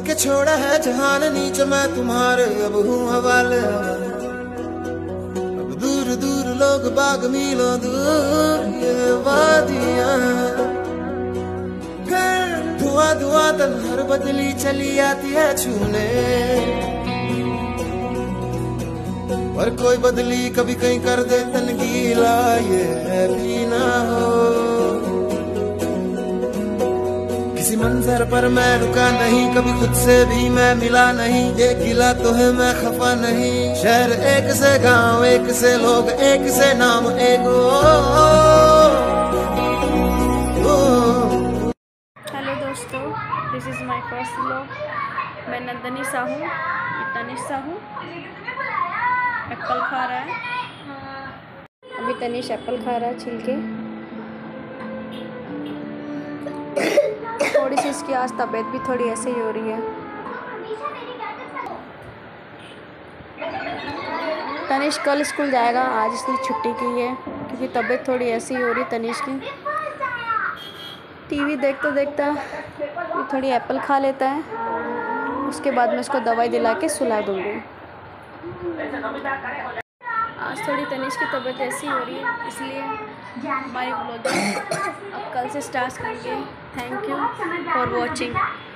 के छोड़ा है जहान नीचे मैं तुम्हारे अब हूँ हवाले। अब दूर दूर लोग बाग मीलों दूर ये वादियाँ, फिर धुआं धुआं तन्हार बदली चली आती है छूने। और कोई बदली कभी कहीं कर दे तन गीला ये भी ना हो। किसी मंजर पर मैं रुका नहीं, कभी खुद से भी मैं मिला नहीं। एक गिला तो है मैं खफा नहीं, शहर एक से गांव एक से लोग एक से नाम एक। हेलो दोस्तों, this is my first vlog. मैं नंदनी साहू, तनिष साहू। एप्पल खा रहा है, अभी तनिष एप्पल खा रहा है छिलके। थोड़ी सी इसकी आज तबीयत भी थोड़ी ऐसे ही हो रही है। तनिष कल स्कूल जाएगा, आज इसने छुट्टी की है क्योंकि तबीयत थोड़ी ऐसी ही हो रही है तनिष की। टीवी देखते देखते ये थोड़ी एप्पल खा लेता है, उसके बाद मैं उसको दवाई दिला के सुला दूँगी। आज थोड़ी तनिष की तबीयत ऐसी हो रही है, इसलिए हमारी ब्लॉगिंग अब कल से स्टार्ट करेंगे। Thank you for watching.